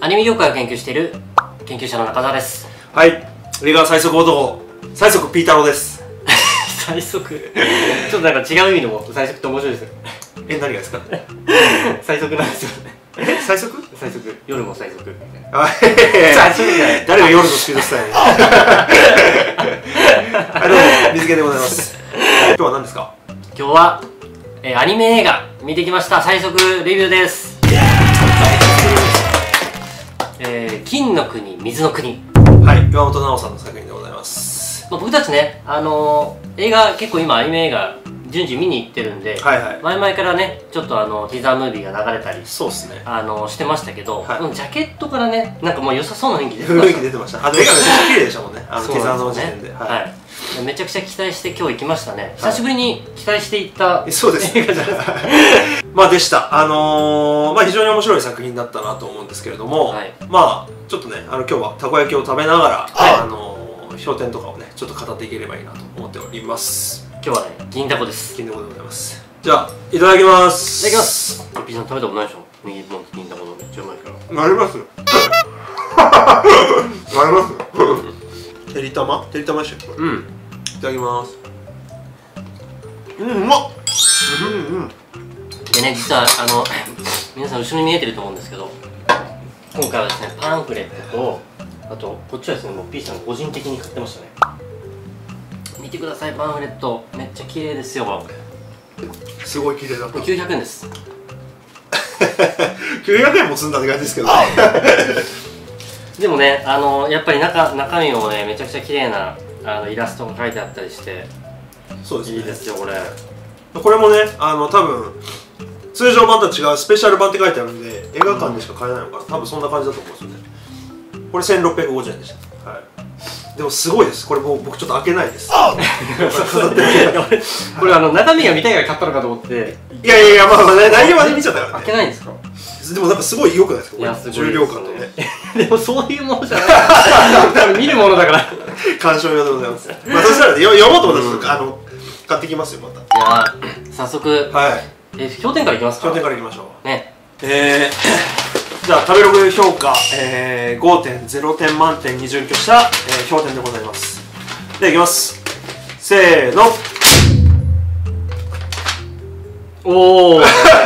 アニメ業界を研究している研究者の中澤です。 はい、映画最速男、最速ピータローです。 最速ちょっとなんか違う意味の最速って面白いですよ。 何がですか？ 最速なんですよね。 最速？ 最速、夜も最速みたいな。 あ、最速じゃない。誰が夜のスピードスタイル？はい、どうも水毛でございます。今日は何ですか？ 今日は、アニメ映画見てきました。最速レビューです。金の国水の国。 はい、岩本直さんの作品でございます。 僕たちね、映画結構今アニメ映画順次見に行ってるんで、 はいはい、 前々からねちょっとティザームービーが流れたり、 そうですね、 してましたけど、 はい、 ジャケットからねなんかもう良さそうな雰囲気出てました。絵がめちゃくちゃ綺麗でしたもんね、ティザーの時点で。はい、 めちゃくちゃ期待して今日行きましたね。久しぶりに期待していったそうですね。まあでした。まあ非常に面白い作品だったなと思うんですけれども、はい、まあちょっとね今日はたこ焼きを食べながら、評点とかをねちょっと語っていければいいなと思っております。 今日はね銀だこです。 銀だこでございます。じゃあいただきます。 いただきます。ピーさん食べたことないでしょ。銀だこのめっちゃうまいから。 なります。なります。てりたまでしたっけ？うん。いただきます。うまっ。 でね、実は皆さん後ろに見えてると思うんですけど、今回はですねパンフレットと、あとこっちはですねもう P さん個人的に買ってましたね。見てください、パンフレットめっちゃ綺麗ですよ。 すごい綺麗だった。 900円です。 900円も積んだって感じですけどでもねやっぱり中身もねめちゃくちゃ綺麗なイラストが書いてあったりして、 そうですね、いいですよこれ。これもね多分通常版とは違うスペシャル版って書いてあるんで映画館でしか買えないのかな、多分そんな感じだと思うんですよね。これ1650円でした。はい、でもすごいです。これもう僕ちょっと開けないです。これ中身が見たいから買ったのかと思って。 いやまあ内容まで見ちゃったからね。 開けないんですか？ でもなんかすごい良くないですか？これ重量感とね。 でもそういうものじゃない。見るものだから。 鑑賞用でございます。まあそしたら読もうと思ったら買ってきますよまた。 いや早速。はい。評点からいきますか？ 評点からいきましょう。ね。じゃあ食べログ評価、5.0 点満点に準拠した、評点でございます。ではいきます。せーの。 おお。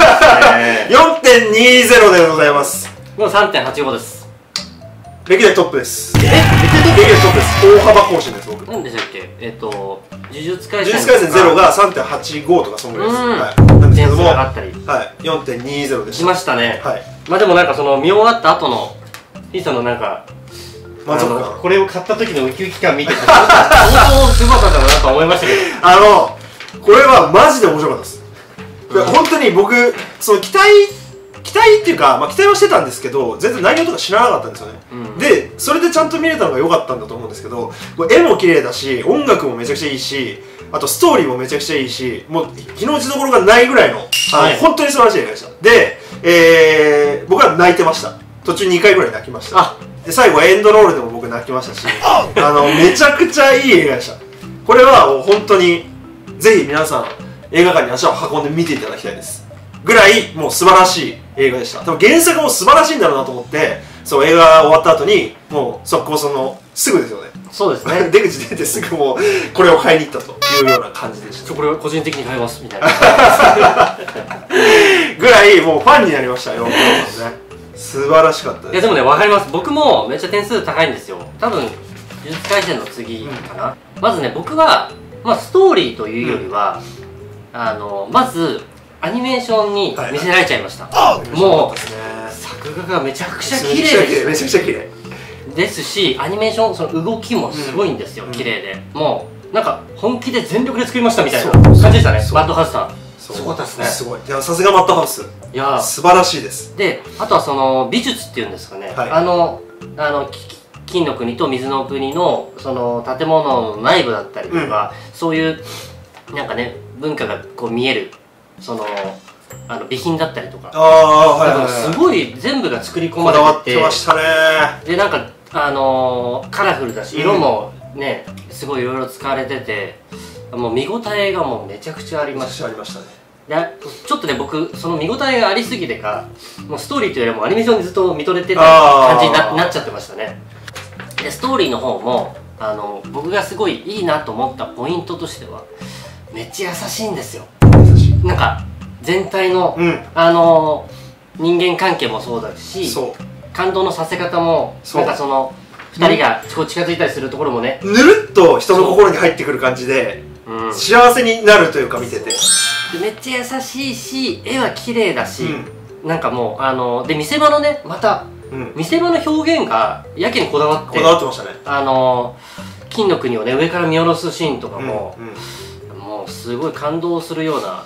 4.20 でございます。 もう 3.85 です。 歴代トップです。 歴代トップです。大幅更新です。僕何でしたっけ？呪術廻戦0が 3.85 とかそんぐらいです。はい、なんですけども、はい、4.20 でした。 しましたね。 はい。 まあでもなんかその見終わった後のPさんのなんかこれを買った時のウキウキ感見てて相当すごかったなと思いましたけど、 これはマジで面白かったです。本当に僕その期待っていうか、まあ期待はしてたんですけど全然内容とか知らなかったんですよね。でそれでちゃんと見れたのが良かったんだと思うんですけど、絵も綺麗だし音楽もめちゃくちゃいいし、あとストーリーもめちゃくちゃいいし、もう日の打ちどころがないぐらいの本当に素晴らしい映画でした。で僕は泣いてました。途中2回ぐらい泣きました。で最後エンドロールでも僕泣きましたし、めちゃくちゃいい映画でした。これはもう本当にぜひ皆さん映画館に足を運んで見ていただきたいですぐらいもう素晴らしい映画でした。多分原作も素晴らしいんだろうなと思って、そう映画終わった後にもう速攻すぐですよね。 そうですね。 出口出てすぐもうこれを買いに行ったというような感じでした。 これは個人的に買いますみたいなぐらいもうファンになりましたよ。素晴らしかったです。 いやでもね分かります。僕もめっちゃ点数高いんですよ。多分呪術廻戦の次かな。まずね僕はストーリーというよりはまずアニメーションに見せられちゃいました。もう作画がめちゃくちゃ綺麗です。 めちゃくちゃ綺麗ですし、アニメーションその動きもすごいんですよ。綺麗でもうなんか本気で全力で作りましたみたいな感じでしたね。マッドハウスさんすごかったですね。 すごい。いやさすがマッドハウス。いや素晴らしいです。 であとはその美術っていうんですかね、金の国と水の国のその建物の内部だったりとか、そういうなんかね文化がこう見えるその備品だったりとか、すごい全部が作り込まれてて、 こだわってましたね。 でなんかカラフルだし色もねすごいいろいろ使われてて、もう見応えがもうめちゃくちゃありました。 やちょっとね僕その見応えがありすぎてかもうストーリーというよりもアニメーションにずっと見とれてた感じに なっちゃってましたね。でストーリーの方も僕がすごいいいなと思ったポイントとしてはめっちゃ優しいんですよ。なんか全体の、うん、人間関係もそうだし感動のさせ方もなんかその2人が近づいたりするところもね、 ぬるっと人の心に入ってくる感じで、うん、幸せになるというか見ててでめっちゃ優しいし絵は綺麗だし、うん、なんかもうで見せ場のねまた、うん、見せ場の表現がやけにこだわってましたね。 金の国をね上から見下ろすシーンとかも、うんうん、もうすごい感動するような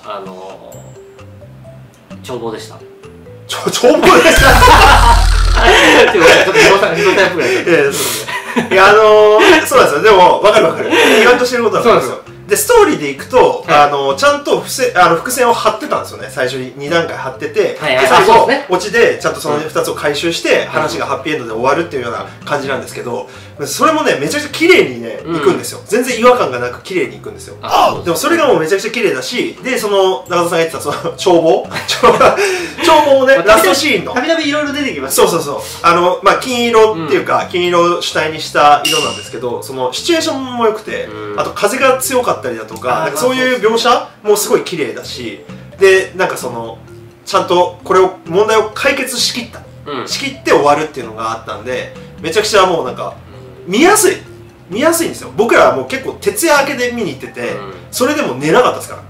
眺望でした。 眺望でしたちょっとヒロタイプぐらいいやそうなんですよ。でも分かる言わんとしてることは分かるんですよ。でストーリーでいくと、はい、ちゃんと伏線を張ってたんですよね。最初に2段階張ってて、最後オチでちゃんとその2つを回収して話がハッピーエンドで終わるっていうような感じなんですけど、それもねめちゃくちゃ綺麗にねいくんですよ。全然違和感がなく綺麗にいくんですよ。でもそれがもうめちゃくちゃ綺麗だし、でその中田さんが言ってたその眺望もねラストシーンのたびたびいろいろ出てきます。 そうまあ金色っていうか、金色を主体にした色なんですけど、そのシチュエーションも良くて、あと風が強かったりだとか、なんかそういう描写もすごい綺麗だし、でなんかそのちゃんとこれを問題を解決しきって終わるっていうのがあったんで、めちゃくちゃもうなんか見やすいんですよ。僕らはもう結構徹夜明けで見に行ってて、それでも寝なかったですから。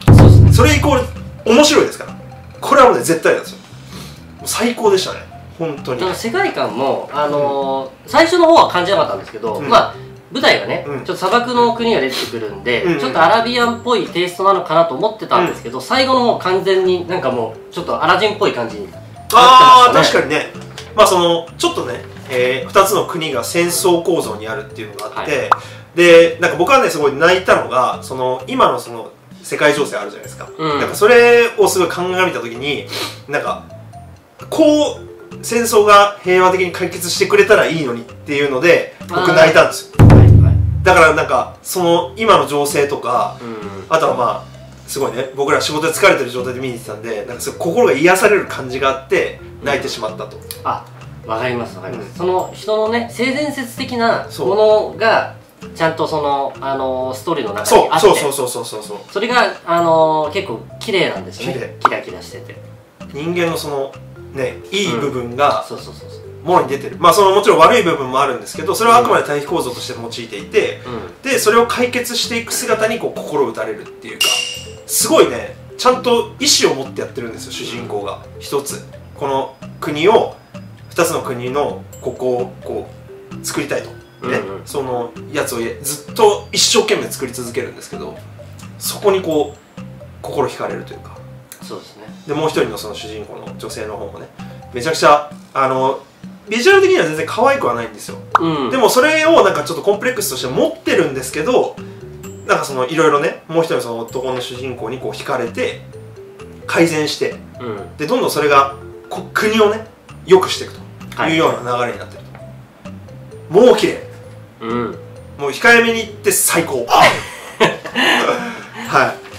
それイコール面白いですから。これはもうね絶対なんですよ。もう最高でしたね本当に。 だから世界観も最初の方は感じなかったんですけど、まあ舞台がね、ちょっと砂漠の国が出てくるんで、ちょっとアラビアンっぽいテイストなのかなと思ってたんですけど、最後の方完全になんかもうちょっとアラジンっぽい感じになってましたね。 ああ確かにね。まあそのちょっとね、2つの国が戦争構造にあるっていうのがあって、でなんか僕はねすごい泣いたのがその今のその世界情勢あるじゃないですか。なんかそれをすごい鑑みた時になんかこう戦争が平和的に解決してくれたらいいのにっていうので僕泣いたんですよ。だからなんかその今の情勢とか、あとはまあすごいね僕ら仕事で疲れてる状態で見に行ってたんで、なんかすごい心が癒される感じがあって泣いてしまったと。 わかりますわかります。その人のね性善説的なものがちゃんとそのストーリーの中にあって、それが結構綺麗なんですよね。キラキラしてて人間のそのねいい部分がものに出てる。まあそのもちろん悪い部分もあるんですけど、それはあくまで対比構造として用いていて、でそれを解決していく姿にこう心打たれるっていうか、すごいねちゃんと意志を持ってやってるんですよ主人公が。一つこの国を2つの国のここをこう作りたいとね、そのやつをずっと一生懸命作り続けるんですけど、そこにこう心惹かれるというか。 そうですね。 でもう一人のその主人公の女性の方もねめちゃくちゃビジュアル的には全然可愛くはないんですよ、でもそれをなんかちょっとコンプレックスとして持ってるんですけど、なんかそのいろいろねもう一人のその男の主人公にこう惹かれて改善して、でどんどんそれが国をね良くしていくというような流れになってると、もう綺麗、もう控えめに言って最高はい、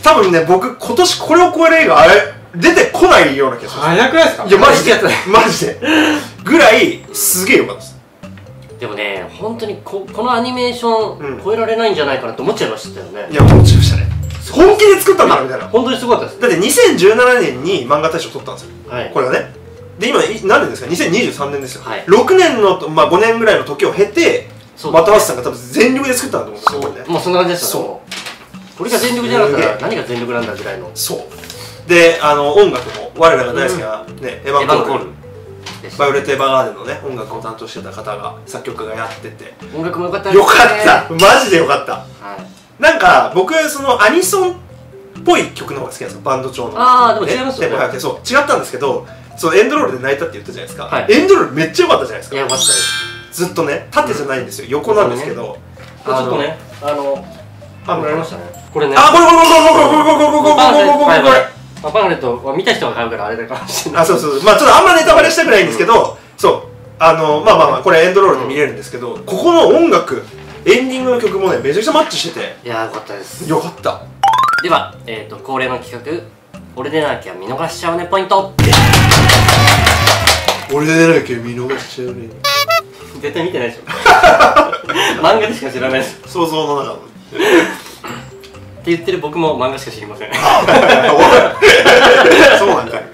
多分ね僕今年これを超える映画出てこないような気がする。 早くないですか？ いやマジでぐらいすげえ良かったです。 でもね本当にこのアニメーション超えられないんじゃないかなと思っちゃいましたよね。 いや思っちゃいましたね。本気で作ったんだみたいな。 本当にすごかったです。 だって2017年に漫画大賞取ったんですよ、これはね。で今何年ですか？2023年ですよ、6年のまあ5年ぐらいの時を経て又橋さんが多分全力で作ったんだと思うんですよね。 もうそんな感じですよね。これが全力じゃなかったら何が全力なんだぐらいの。 そうで音楽も我らが大好きなねエヴァン・コール、バイオレット・エヴァーガーデンのね音楽を担当してた方が作曲家がやってて、 音楽も良かったですね。 よかったマジでよかった、なんか僕そのアニソンっぽい曲の方が好きなんですよバンド調の。 でも違いますよね。 そう違ったんですけど、そうエンドロールで泣いたって言ったじゃないですか、エンドロールめっちゃ良かったじゃないですか。 いや良かったです。 ずっとね縦じゃないんですよ、横なんですけど、 ちょっとねパンフレットありましたね。これね。 これパンフレットは見た人が買うからあれだかもしれない。 そうまあちょっとあんまネタバレしたくないんですけど、そうまあこれエンドロールで見れるんですけど、ここの音楽エンディングの曲もねめちゃくちゃマッチしてて、 いや良かったです。 よかった。 では恒例の企画俺でなきゃ見逃しちゃうねポイント。 俺でなきゃ見逃しちゃうね。 絶対見てないでしょ。漫画でしか知らないです。 想像の中のって言ってる僕も漫画しか知りません。 そうなんかい。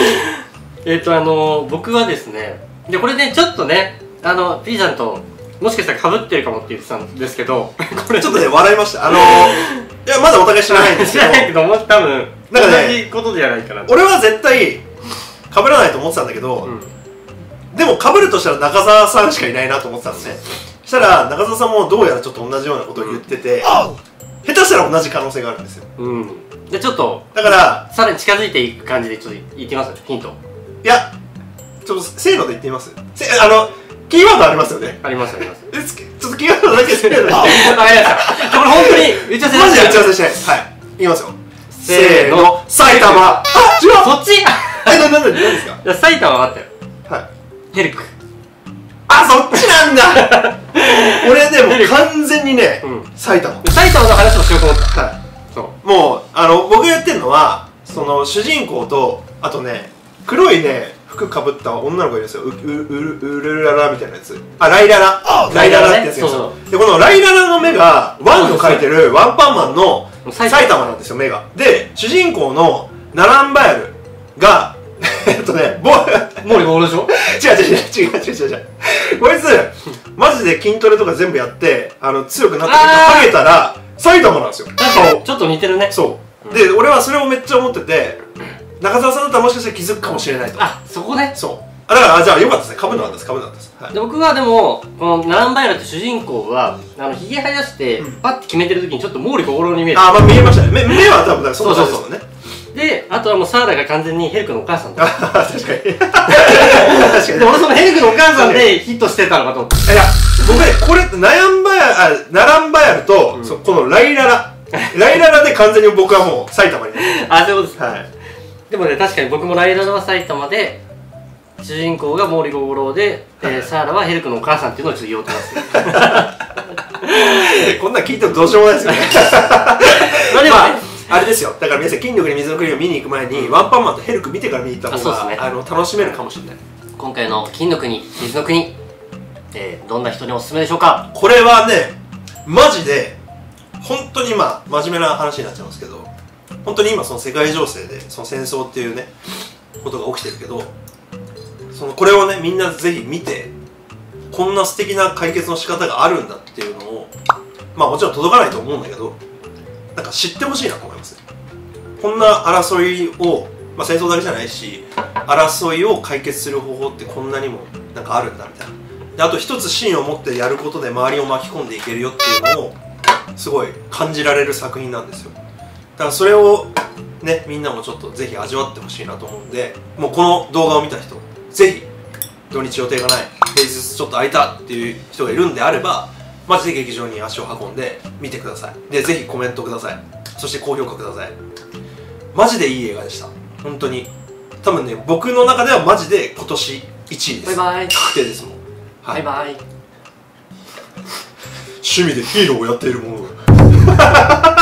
僕はですね、でこれねちょっとねP さんともしかしたら被ってるかもって言ってたんですけど、 これちょっとね笑いました。いやまだお互い知らないんですけど、 知らないけども多分同なんかねじことじゃないかな。 俺は絶対被らないと思ってたんだけど、でも被るとしたら中澤さんしかいないなと思ってたのね。そしたら中澤さんもどうやらちょっと同じようなことを言ってて、下手したら同じ可能性があるんですよ。 でちょっとだからさらに近づいていく感じでちょっと言ってみますヒント。 いやちょっとせーので言ってみます。キーワードありますよね。 ありますあります。 ちょっとキーワードだけせーので。 ありました。これ本当に打ち合わせマジで打ち合わせしてないです。はい。言いますよ。 せーの、 埼玉。あ、違う。 そっち。 なんですか。 いや埼玉はあったよ。 はい。 ヘルク。 あ、そっちなんだ。俺でも完全にね、埼玉。 埼玉の話をしようと思った。 はい。そう。もう僕が言ってるのはその主人公とあとね黒いね服かぶった女の子いるんですよ。うるららみたいなやつ。あ、ライララ。ライララってやつがいるんですよ。でこのライララの目がワンの描いてるワンパンマンの埼玉なんですよ、目が。で主人公のナランバヤルが毛利小五郎でしょ。違うこいつマジで筋トレとか全部やって強くなってハゲたら埼玉なんですよ。 ちょっと似てるね。 そうで俺はそれをめっちゃ思ってて、中澤さんだったらもしかしたら気づくかもしれないと。 あ、そこね。 そうだからじゃあよかったですね。かぶんなかったです。 で僕はでもこのナランバヤルって主人公はひげ生やしてパッて決めてる時にちょっと毛利小五郎に見える。 あ、まあ見えましたね。目は多分そうですもんね。 で、あとはもうサーラが完全にヘルクのお母さんだ。 確かに。 で、俺そのヘルクのお母さんでヒットしてたのかと思って。 いや、僕ね、これナランバヤルとこのライララで完全に僕はもう埼玉に。 あ、そういうことです。 はい。 でもね、確かに僕もライララは埼玉で、主人公が毛利小五郎で、サーラはヘルクのお母さんっていうのをちょっと言おうと思ってます。 こんなん聞いてもどうしようもないですよね。 まあでもね、 あれですよ。だから皆さん筋力に水の国を見に行く前にワンパンマンとヘルク見てから見に行った方が楽しめるかもしれない。 今回の金の国水の国、どんな人におすすめでしょうか。 これはねマジで本当に真面目な話になっちゃいますけど、本当に今その世界情勢でその戦争っていうねことが起きてるけど、これをねみんなぜひ見て、こんな素敵な解決の仕方があるんだっていうのを、まあもちろん届かないと思うんだけど、なんか知ってほしいなと思います。こんな争いを、戦争だけじゃないし、争いを解決する方法ってこんなにもなんかあるんだみたいな。であと一つ芯を持ってやることで周りを巻き込んでいけるよっていうのをすごい感じられる作品なんですよ。だからそれをねみんなもちょっとぜひ味わってほしいなと思うんで、もうこの動画を見た人ぜひ土日予定がない、平日ちょっと空いたっていう人がいるんであればマジで劇場に足を運んで見てください。でぜひコメントください。そして高評価ください。マジでいい映画でした。本当に多分ね僕の中ではマジで今年1位です。 バイバイ。 確定ですもん。 バイバイ。 趣味でヒーローをやっているもの